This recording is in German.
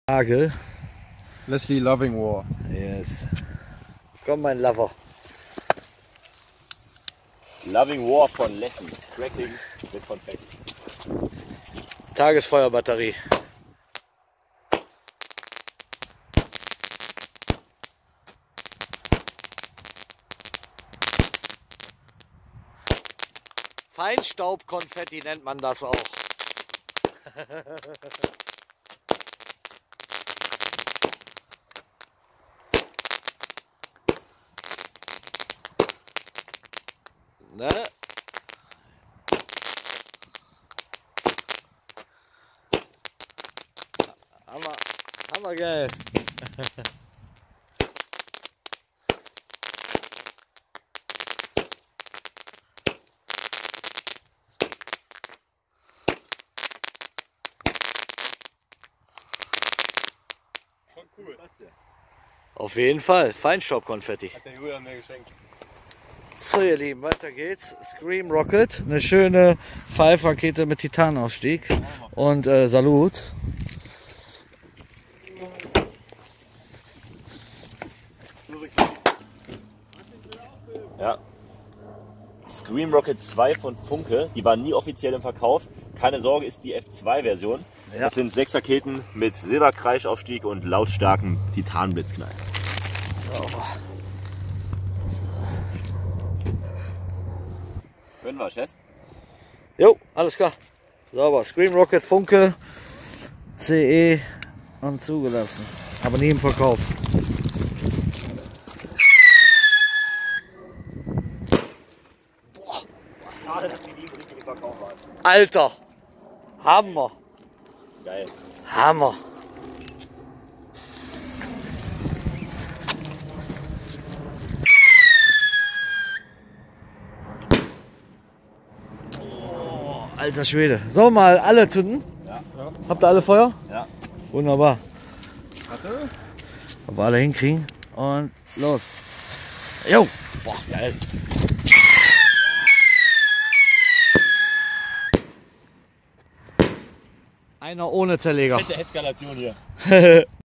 Tage. Leslie Lovingwar. Yes. Komm, mein Lover. Lovingwar von Leslie. Crackling mit Konfetti. Tagesfeuerbatterie. Feinstaubkonfetti nennt man das auch. Ne? Hammergeil. Schon cool. Auf jeden Fall, Feinstaubkonfetti. Hat der Julian mir geschenkt. So ihr Lieben, weiter geht's. Scream Rocket, eine schöne Pfeifrakete mit Titanaufstieg und Salut. Ja. Scream Rocket 2 von Funke, die war nie offiziell im Verkauf. Keine Sorge, ist die F2-Version. Ja. Das sind 6 Raketen mit Silberkreischaufstieg und lautstarken Titanblitzknall. So. Können wir, Chef? Jo, alles klar. Sauber. Scream Rocket, Funke, CE und zugelassen. Aber nie im Verkauf. Schade, dass die nie richtig im Verkauf waren. Alter! Hammer! Geil. Hammer! Oh, alter Schwede. So, mal alle zünden. Ja. Habt ihr alle Feuer? Ja. Wunderbar. Warte. Ob wir alle hinkriegen. Und los. Jo! Boah, geil. Einer ohne Zerleger. Fette Eskalation hier.